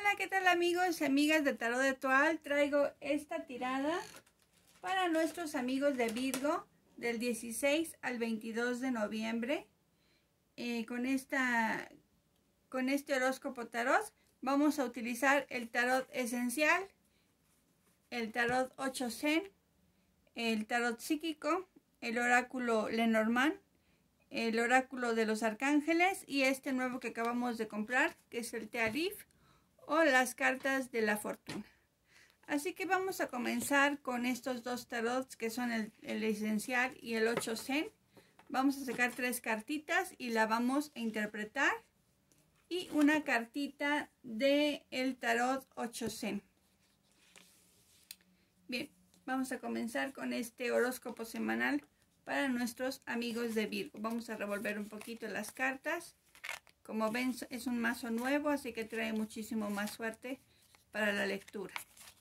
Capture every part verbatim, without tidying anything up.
Hola, ¿qué tal amigos y amigas de Tarot de Toal? Traigo esta tirada para nuestros amigos de Virgo del dieciséis al veintidós de noviembre. Eh, con, esta, con este horóscopo tarot vamos a utilizar el tarot esencial, el tarot ocho Zen, el tarot psíquico, el oráculo Lenormand, el oráculo de los arcángeles y este nuevo que acabamos de comprar, que es el Tealif, o las cartas de la fortuna. Así que vamos a comenzar con estos dos tarots que son el, el esencial y el ocho Zen. Vamos a sacar tres cartitas y la vamos a interpretar, y una cartita de el tarot ocho Zen. Bien, vamos a comenzar con este horóscopo semanal para nuestros amigos de Virgo. Vamos a revolver un poquito las cartas. Como ven, es un mazo nuevo, así que trae muchísimo más suerte para la lectura.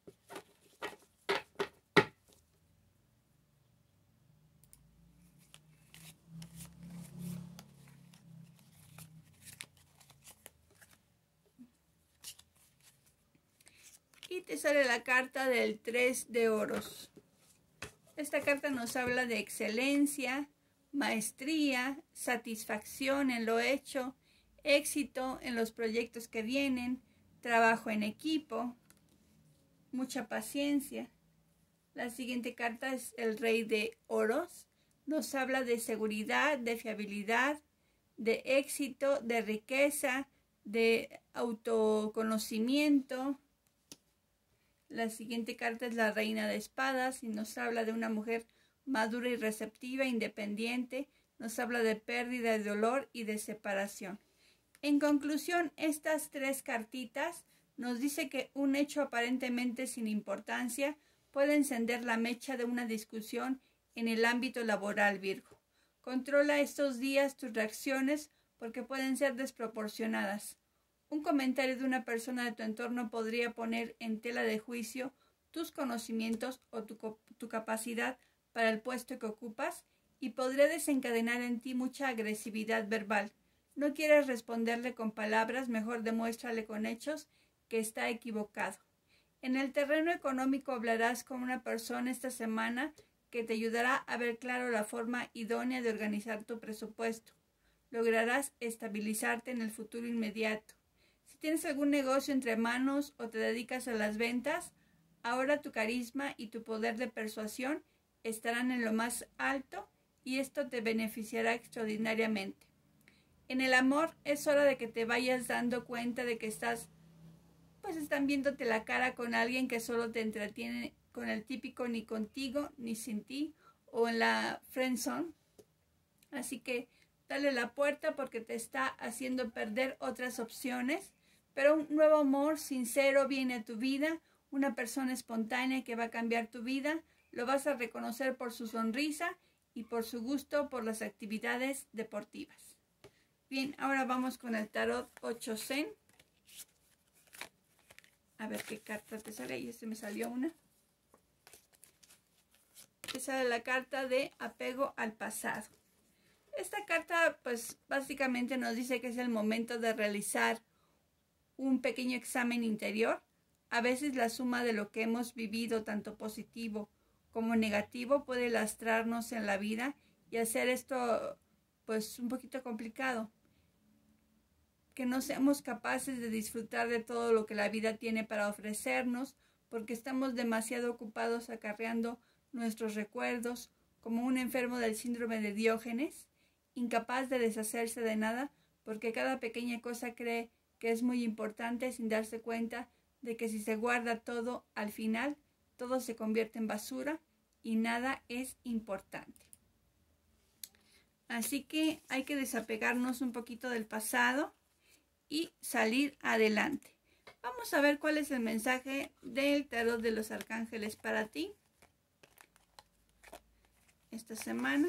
Y te sale la carta del tres de oros. Esta carta nos habla de excelencia, maestría, satisfacción en lo hecho, éxito en los proyectos que vienen, trabajo en equipo, mucha paciencia. La siguiente carta es el rey de oros. Nos habla de seguridad, de fiabilidad, de éxito, de riqueza, de autoconocimiento. La siguiente carta es la reina de espadas y nos habla de una mujer madura y receptiva, independiente. Nos habla de pérdida, de dolor y de separación. En conclusión, estas tres cartitas nos dice que un hecho aparentemente sin importancia puede encender la mecha de una discusión en el ámbito laboral, Virgo. Controla estos días tus reacciones porque pueden ser desproporcionadas. Un comentario de una persona de tu entorno podría poner en tela de juicio tus conocimientos o tu, tu capacidad para el puesto que ocupas y podría desencadenar en ti mucha agresividad verbal. No quieres responderle con palabras, mejor demuéstrale con hechos que está equivocado. En el terreno económico hablarás con una persona esta semana que te ayudará a ver claro la forma idónea de organizar tu presupuesto. Lograrás estabilizarte en el futuro inmediato. Si tienes algún negocio entre manos o te dedicas a las ventas, ahora tu carisma y tu poder de persuasión estarán en lo más alto y esto te beneficiará extraordinariamente. En el amor es hora de que te vayas dando cuenta de que estás, pues están viéndote la cara con alguien que solo te entretiene con el típico ni contigo ni sin ti o en la friend zone. Así que dale la puerta porque te está haciendo perder otras opciones, pero un nuevo amor sincero viene a tu vida, una persona espontánea que va a cambiar tu vida, lo vas a reconocer por su sonrisa y por su gusto por las actividades deportivas. Bien, ahora vamos con el tarot ocho Zen. A ver qué carta te sale. Y este me salió una. Te sale la carta de apego al pasado. Esta carta, pues, básicamente nos dice que es el momento de realizar un pequeño examen interior. A veces la suma de lo que hemos vivido, tanto positivo como negativo, puede lastrarnos en la vida y hacer esto, pues, un poquito complicado. Que no seamos capaces de disfrutar de todo lo que la vida tiene para ofrecernos, porque estamos demasiado ocupados acarreando nuestros recuerdos, como un enfermo del síndrome de Diógenes, incapaz de deshacerse de nada, porque cada pequeña cosa cree que es muy importante sin darse cuenta de que si se guarda todo, al final todo se convierte en basura y nada es importante. Así que hay que desapegarnos un poquito del pasado y salir adelante. Vamos a ver cuál es el mensaje del tarot de los arcángeles para ti esta semana.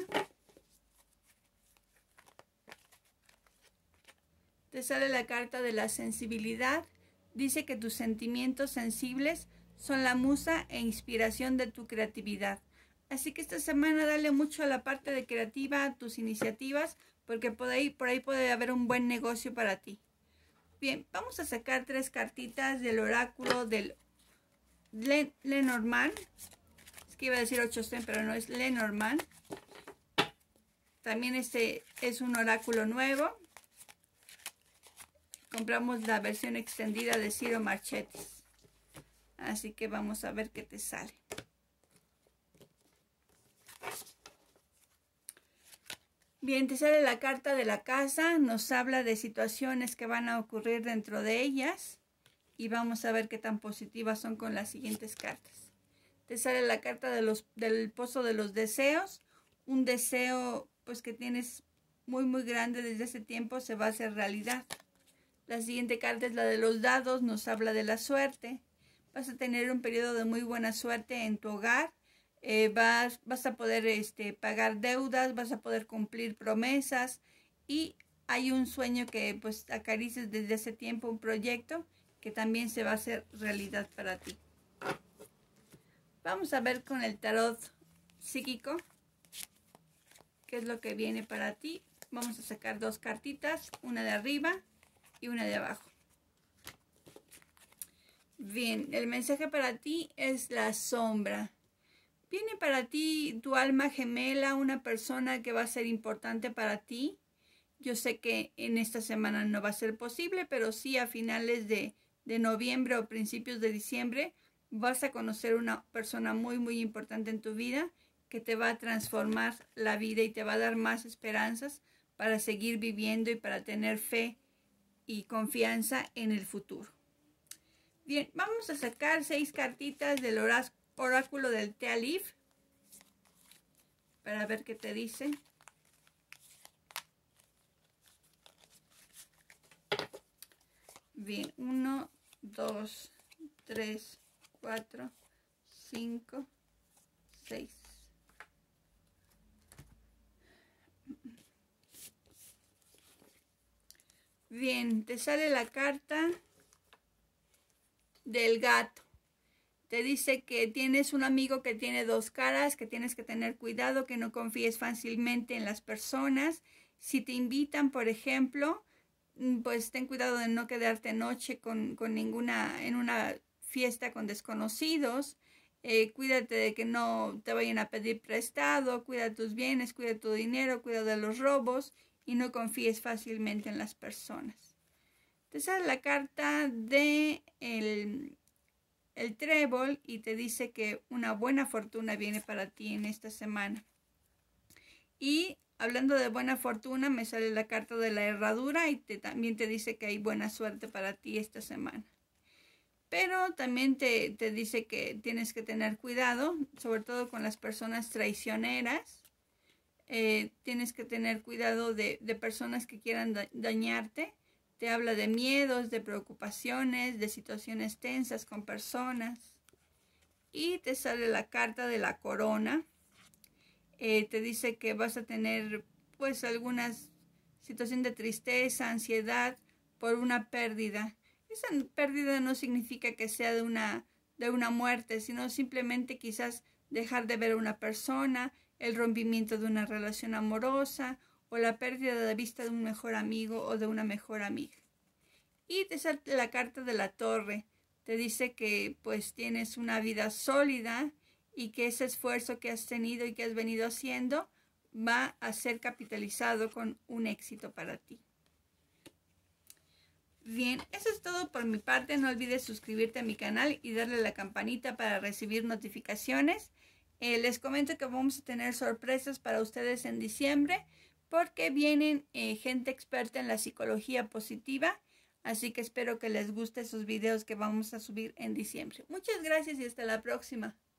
Te sale la carta de la sensibilidad. Dice que tus sentimientos sensibles son la musa e inspiración de tu creatividad. Así que esta semana dale mucho a la parte de creativa, a tus iniciativas, porque por ahí, por ahí puede haber un buen negocio para ti. Bien, vamos a sacar tres cartitas del oráculo del Le Lenormand. Es que iba a decir Ochostén, pero no, es Lenormand. También este es un oráculo nuevo. Compramos la versión extendida de Ciro Marchetti. Así que vamos a ver qué te sale. Bien, te sale la carta de la casa. Nos habla de situaciones que van a ocurrir dentro de ellas. Y vamos a ver qué tan positivas son con las siguientes cartas. Te sale la carta de los, del pozo de los deseos. Un deseo pues que tienes muy muy grande desde ese tiempo se va a hacer realidad. La siguiente carta es la de los dados. Nos habla de la suerte. Vas a tener un periodo de muy buena suerte en tu hogar. Eh, vas, vas a poder este, pagar deudas. Vas a poder cumplir promesas. Y hay un sueño que pues acarices desde ese tiempo. Un proyecto que también se va a hacer realidad para ti. Vamos a ver con el tarot psíquico qué es lo que viene para ti. Vamos a sacar dos cartitas, una de arriba y una de abajo. Bien, el mensaje para ti es la sombra. Viene para ti tu alma gemela, una persona que va a ser importante para ti. Yo sé que en esta semana no va a ser posible, pero sí a finales de, de noviembre o principios de diciembre vas a conocer una persona muy, muy importante en tu vida que te va a transformar la vida y te va a dar más esperanzas para seguir viviendo y para tener fe y confianza en el futuro. Bien, vamos a sacar seis cartitas del oráculo del Tealif para ver qué te dice. Bien, uno, dos, tres, cuatro, cinco, seis. Bien, te sale la carta del gato. Te dice que tienes un amigo que tiene dos caras, que tienes que tener cuidado, que no confíes fácilmente en las personas. Si te invitan, por ejemplo, pues ten cuidado de no quedarte noche con, con ninguna, en una fiesta con desconocidos. Eh, cuídate de que no te vayan a pedir prestado, cuida tus bienes, cuida tu dinero, cuida de los robos y no confíes fácilmente en las personas. Te sale la carta de el, el trébol y te dice que una buena fortuna viene para ti en esta semana. Y hablando de buena fortuna, me sale la carta de la herradura y te, también te dice que hay buena suerte para ti esta semana. Pero también te, te dice que tienes que tener cuidado, sobre todo con las personas traicioneras. Eh, tienes que tener cuidado de, de personas que quieran da dañarte. Te habla de miedos, de preocupaciones, de situaciones tensas con personas. Y te sale la carta de la corona. Eh, te dice que vas a tener pues alguna situación de tristeza, ansiedad por una pérdida. Esa pérdida no significa que sea de una, de una muerte, sino simplemente quizás dejar de ver a una persona, el rompimiento de una relación amorosa o la pérdida de vista de un mejor amigo o de una mejor amiga. Y te sale la carta de la torre. Te dice que pues tienes una vida sólida y que ese esfuerzo que has tenido y que has venido haciendo va a ser capitalizado con un éxito para ti. Bien, eso es todo por mi parte. No olvides suscribirte a mi canal y darle a la campanita para recibir notificaciones. Eh, les comento que vamos a tener sorpresas para ustedes en diciembre porque vienen eh, gente experta en la psicología positiva. Así que espero que les guste esos videos que vamos a subir en diciembre. Muchas gracias y hasta la próxima.